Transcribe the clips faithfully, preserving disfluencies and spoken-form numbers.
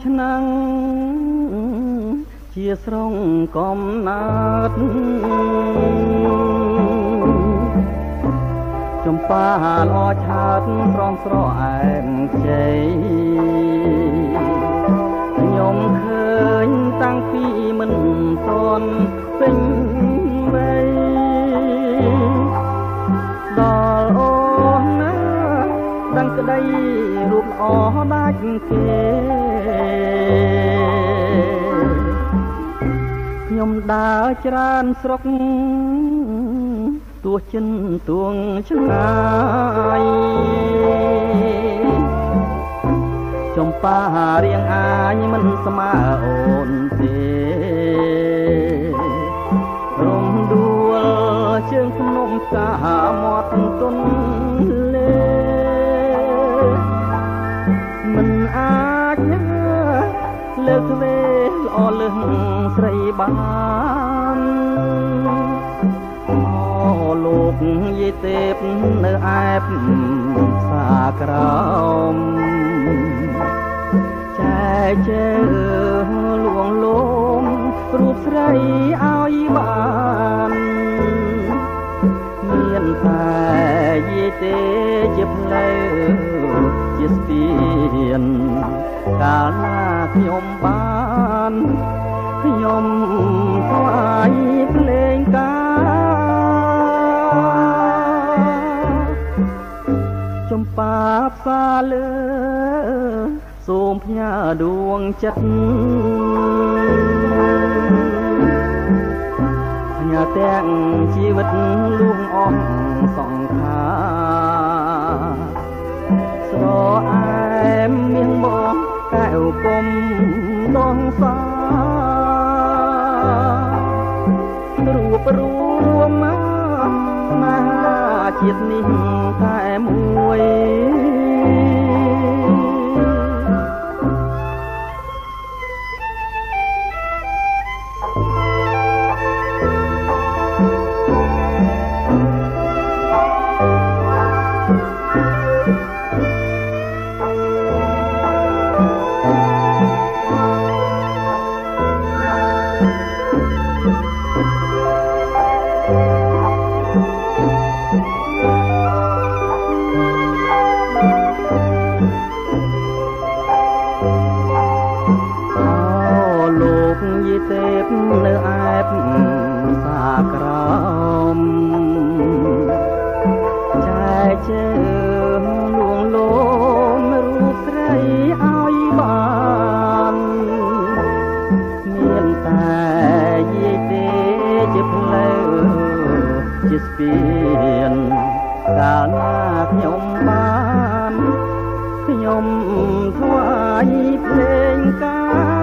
ឆ្នាំងជាស្រងកំណាត់ចំប៉ាល្អឆើតស្រងស្រអែមខ្ចីខ្ញុំឃើញតាំងពីមិនទាន់ពេញវ័យដល់អូនណាដឹងក្តីរូបល្អដាច់គេខ្ញុំដើរច្រើនស្រុកទោះចិនទួងឆ្ងាយចំប៉ារៀងអាយមិនស្មើអូនទេរំដួលជើងភ្នំផ្កាមាត់ទុនលេមិនអាចលើកវេល្អលឹងស្រីបានអូលោកយាយទេពនៅអែបផ្សារក្រោមចែកជើលួងលោមរូបស្រីឲ្យបានមានតែយាយទេជាផ្លូវជាស្ពានកាលណាខ្ញុំបានខ្ញុំថ្វាយភ្លេងការចំប៉ាផ្សាលើសូមផ្ញើដួងចិត្តផ្ញើទាំងជីវិតលួងអស់សង្ខារស្រអែមមានបងកែវគុំដងសារូបរួមណាជាតិនេះតែមួយទេពនៅអែបសាក្រោមចែកជើងលួងលោមរូបស្រីឲ្យបានមានតែយាយទេជាផ្លូវជាស្ពានកាលណាខ្ញុំបានខ្ញុំថ្វាយភ្លេងការ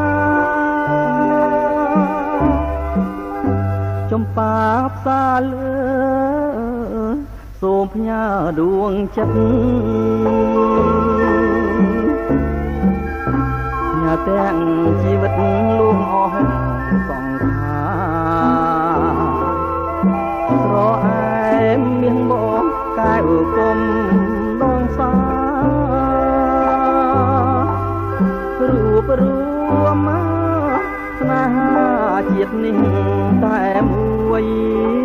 ចំប៉ាផ្សាលើសូមផ្ញើដួងចិត្តផ្ញើទាំងជីវិតលួងអស់សង្ខារស្រអែមមានបងកែវគុំដងសារូបរួមស្នេហាជាតិនេះតែមួយ